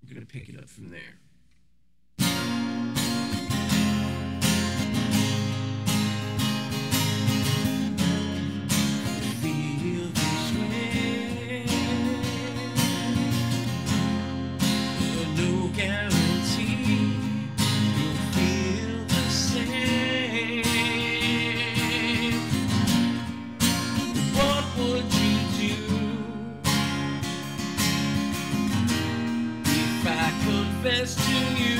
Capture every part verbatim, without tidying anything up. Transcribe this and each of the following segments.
we're going to pick it up from there. Feel this way, no guarantee you'll feel the same. What would you do if I confess to you?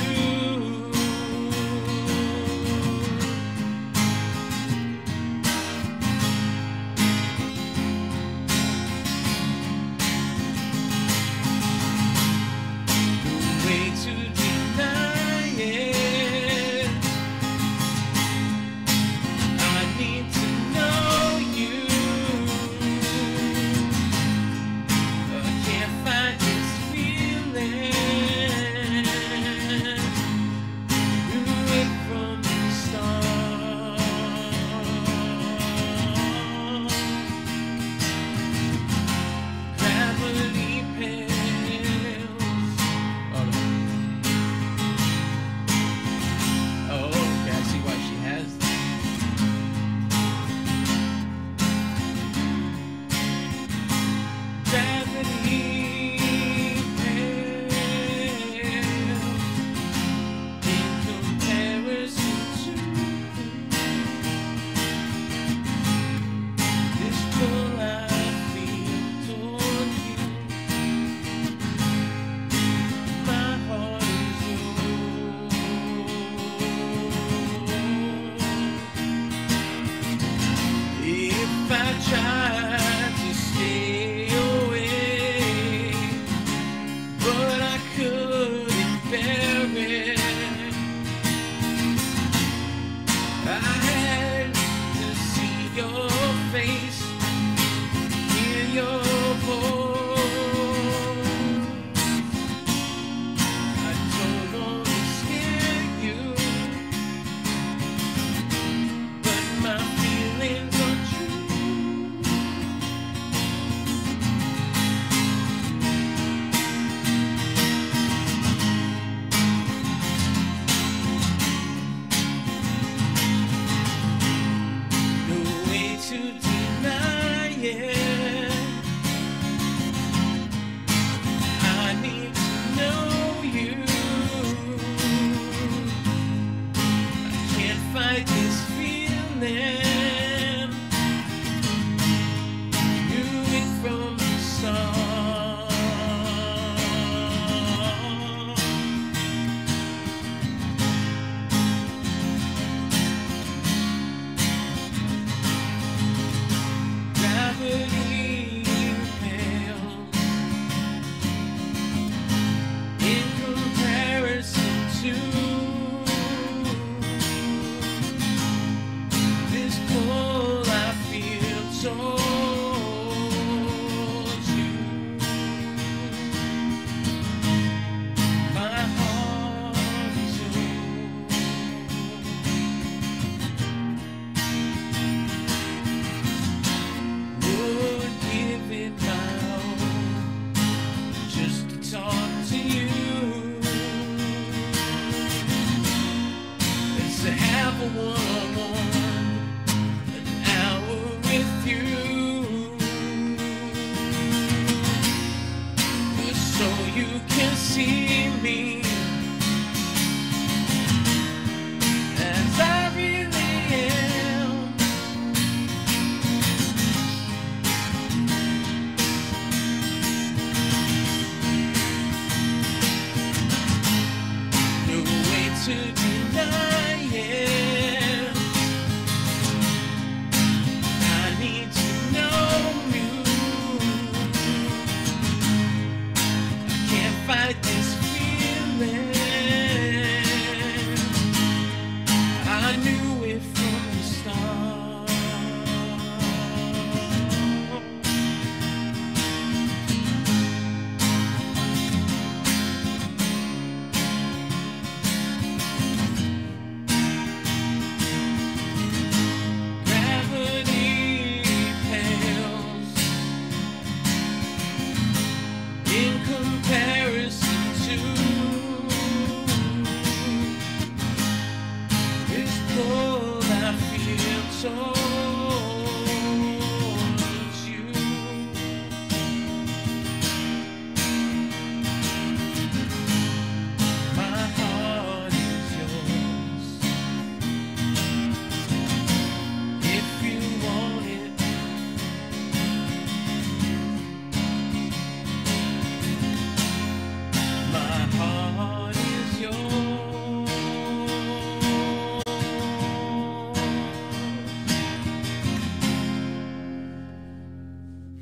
No way to deny it. I need to know you. I can't fight this feeling. Knew it from the start. Gravity pales. Oh no. Oh, okay, I see why she has that. Gravity pales in comparison to this pull I feel toward you. My heart is yours. If I tried to stay away, but I couldn't bear it, I had to see your face, hear your voice. I don't want to scare you, but my feelings are true. No way to deny it. I need to know you. I can't fight this feeling. Knew it from the start. Gravity pales in comparison to this pull I feel towards you. My heart is yours. Would give it my all just to talk to you. Let's have a one-on-one, an hour with you, so you can see me as I really am. No way to deny it. I need to know you. I can't fight this feeling. I knew it from the start. Gravity pales in comparison do is pull that field so